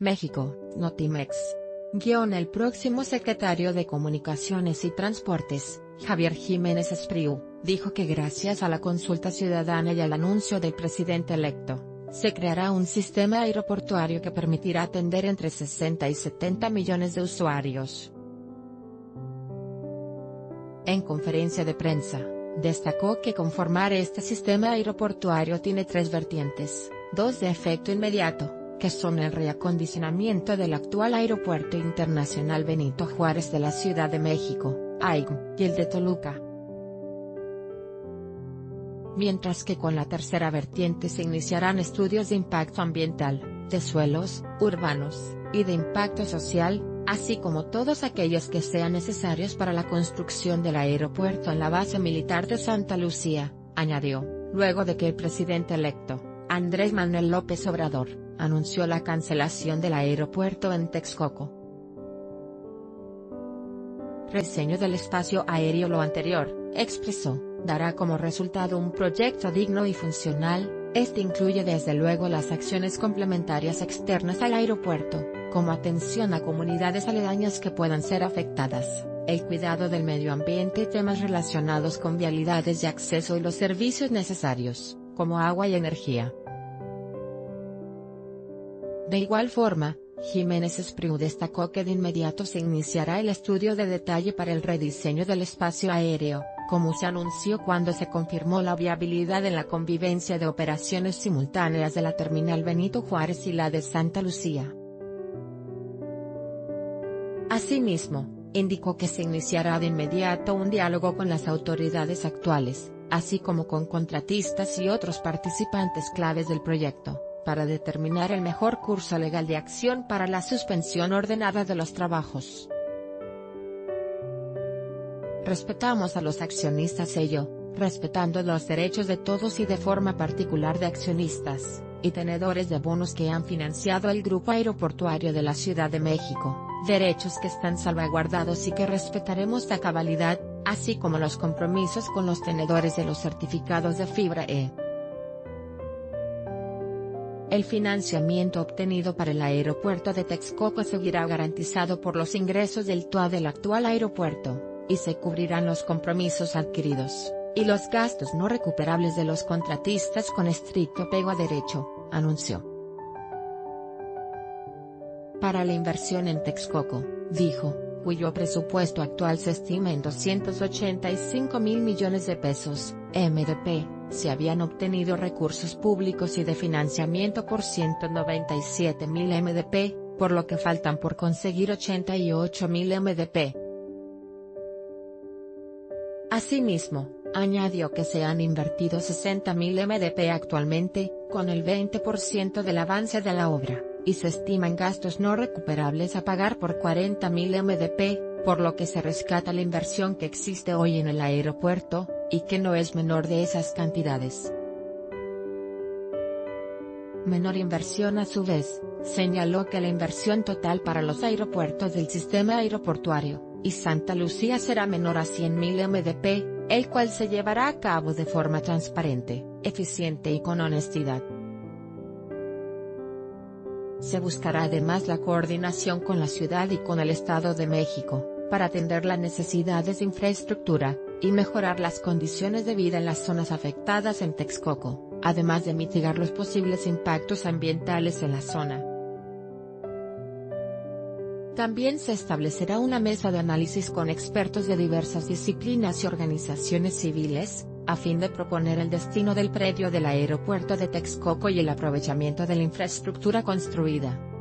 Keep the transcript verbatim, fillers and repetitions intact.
México, Notimex. Guión El próximo secretario de Comunicaciones y Transportes, Javier Jiménez Espriu, dijo que gracias a la consulta ciudadana y al anuncio del presidente electo, se creará un sistema aeroportuario que permitirá atender entre sesenta y setenta millones de usuarios. En conferencia de prensa, destacó que conformar este sistema aeroportuario tiene tres vertientes, dos de efecto inmediato, que son el reacondicionamiento del actual Aeropuerto Internacional Benito Juárez de la Ciudad de México, A I M, y el de Toluca. Mientras que con la tercera vertiente se iniciarán estudios de impacto ambiental, de suelos, urbanos, y de impacto social, así como todos aquellos que sean necesarios para la construcción del aeropuerto en la base militar de Santa Lucía, añadió, luego de que el presidente electo, Andrés Manuel López Obrador, anunció la cancelación del aeropuerto en Texcoco. Rediseño del espacio aéreo. Lo anterior, expresó, dará como resultado un proyecto digno y funcional. Este incluye desde luego las acciones complementarias externas al aeropuerto, como atención a comunidades aledañas que puedan ser afectadas, el cuidado del medio ambiente y temas relacionados con vialidades de acceso y los servicios necesarios, como agua y energía. De igual forma, Jiménez Espriu destacó que de inmediato se iniciará el estudio de detalle para el rediseño del espacio aéreo, como se anunció cuando se confirmó la viabilidad en la convivencia de operaciones simultáneas de la terminal Benito Juárez y la de Santa Lucía. Asimismo, indicó que se iniciará de inmediato un diálogo con las autoridades actuales, así como con contratistas y otros participantes claves del proyecto, para determinar el mejor curso legal de acción para la suspensión ordenada de los trabajos. Respetamos a los accionistas ello, respetando los derechos de todos y de forma particular de accionistas, y tenedores de bonos que han financiado el Grupo Aeroportuario de la Ciudad de México, derechos que están salvaguardados y que respetaremos a cabalidad, así como los compromisos con los tenedores de los certificados de fibra E. El financiamiento obtenido para el aeropuerto de Texcoco seguirá garantizado por los ingresos del T O A del actual aeropuerto, y se cubrirán los compromisos adquiridos, y los gastos no recuperables de los contratistas con estricto apego a derecho, anunció. Para la inversión en Texcoco, dijo, cuyo presupuesto actual se estima en doscientos ochenta y cinco mil millones de pesos, M D P, se habían obtenido recursos públicos y de financiamiento por ciento noventa y siete mil M D P, por lo que faltan por conseguir ochenta y ocho mil M D P. Asimismo, añadió que se han invertido sesenta mil M D P actualmente, con el veinte por ciento del avance de la obra, y se estiman gastos no recuperables a pagar por cuarenta mil M D P, por lo que se rescata la inversión que existe hoy en el aeropuerto, y que no es menor de esas cantidades. Menor inversión. A su vez, señaló que la inversión total para los aeropuertos del sistema aeroportuario, y Santa Lucía será menor a cien mil M D P, el cual se llevará a cabo de forma transparente, eficiente y con honestidad. Se buscará además la coordinación con la ciudad y con el Estado de México, para atender las necesidades de infraestructura, y mejorar las condiciones de vida en las zonas afectadas en Texcoco, además de mitigar los posibles impactos ambientales en la zona. También se establecerá una mesa de análisis con expertos de diversas disciplinas y organizaciones civiles, a fin de proponer el destino del predio del aeropuerto de Texcoco y el aprovechamiento de la infraestructura construida.